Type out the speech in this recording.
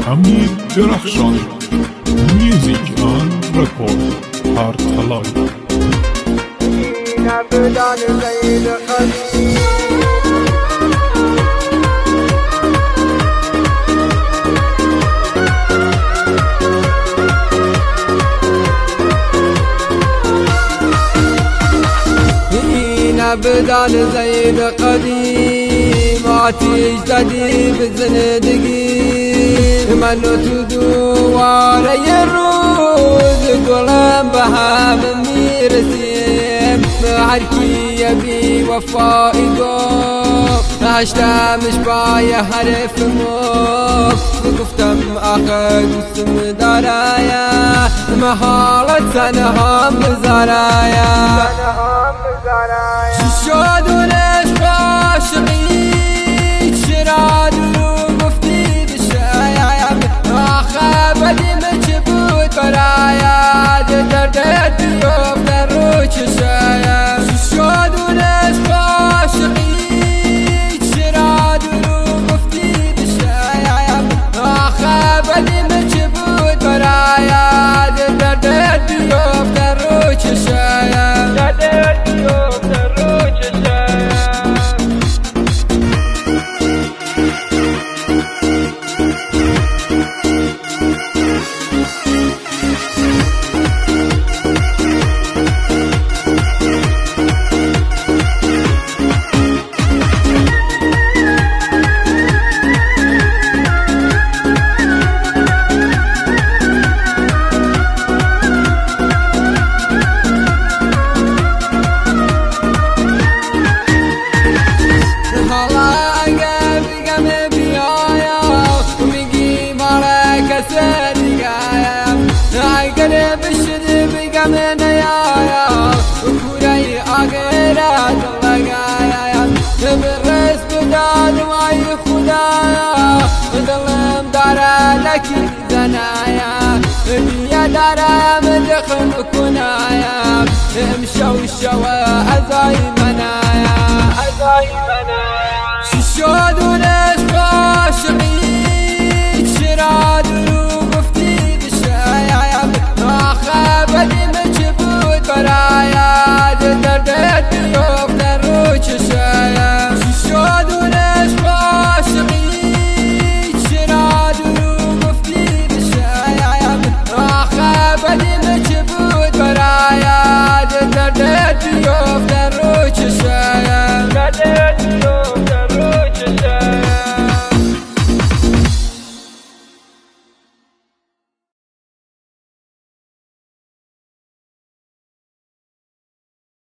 امیر درخشانی. میوزیک آن رکورد هارتلای. بدان زين قديم عتيج جديد بزندقي من تدو علي الروز قلم بها من ميرسيم عركي يبي وفائي قوم عشتا مش بايا حرف موك قفتم أخذ اسم درايا محالة سنهم بزرايا شاد وليش عاشقي شراد وقفتي بالشايع خابدي مجبوت برايا دردت يوم دروش الشايع شاد وليش عاشقي شراد وقفتي بالشايع خابدي مجبوت برايا دردت يوم دروش الشايع دردت يوم من يا وكوري أغيرات اللقايا برس بداد معي خدايا ظلم دارا لك زنايا يا دارا مدخن كنايا مشوا الشوا أزاي